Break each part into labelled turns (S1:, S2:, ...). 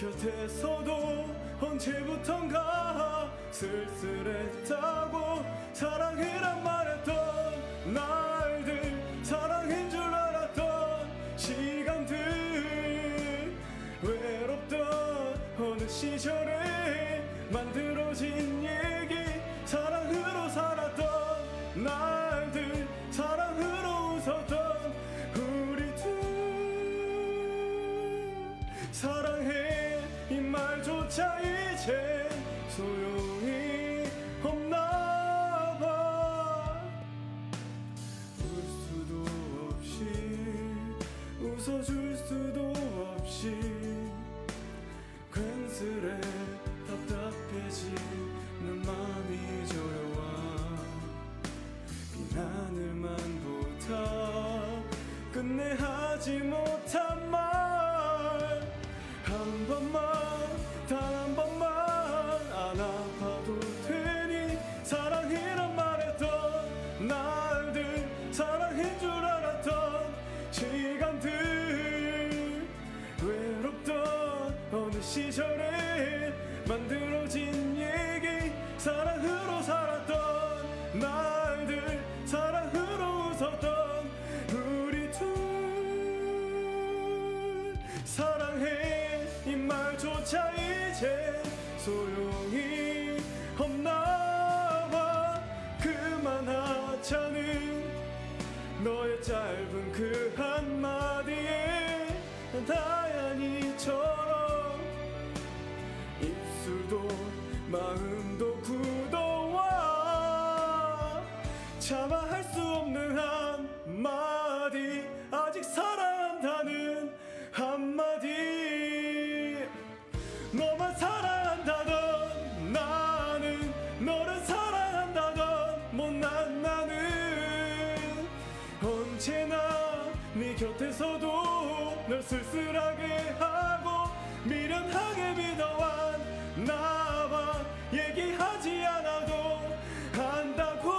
S1: 곁에서도 언제부턴가 쓸쓸했다고 사랑이란 말했던 날들, 사랑인 줄 알았던 시간들, 외롭던 어느 시절에 만들어진 얘기, 사랑으로 살았던 날들, 사랑으로 웃었던 우리 둘. 사랑해 이 말조차 이제 소용이 없나봐. 울 수도 없이 웃어줄 수도 없이 괜스레 답답해지는 맘이 저려와. 비난을만보다 끝내 하지 못한 말 한 번만, 단 한 번만 안 아파도 되니. 사랑이란 말했던 날들, 사랑인 줄 알았던 시간들, 외롭던 어느 시절에 만들어진 얘기, 사랑으로 살았던 날들, 사랑으로 웃었던 우리 둘. 사랑해 이 말조차 이제 소용이 없나봐. 그만하자는 너의 짧은 그 한마디에 다연이처럼 입술도 마음도 굳어와. 참아 할 수 없는 한마디, 아직 사랑한다는 한마디. 너만 사랑한다던 나는, 너를 사랑한다던 못난 나는, 언제나 네 곁에서도 널 쓸쓸하게 하고 미련하게 믿어왔 나와. 얘기하지 않아도 안다고.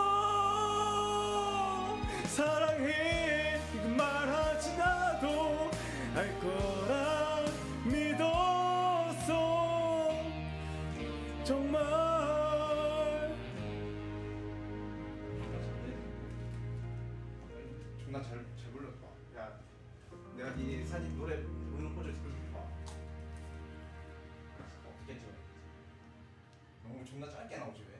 S1: 사랑해 말하지 나도 알 거라 믿었어 정말.
S2: 존나 잘 불렀다. 야, 내가 네 사진 노래 부르는 꽂아 있을게. 어떻게 찍어? 너무 존나 짧게 나오지 왜?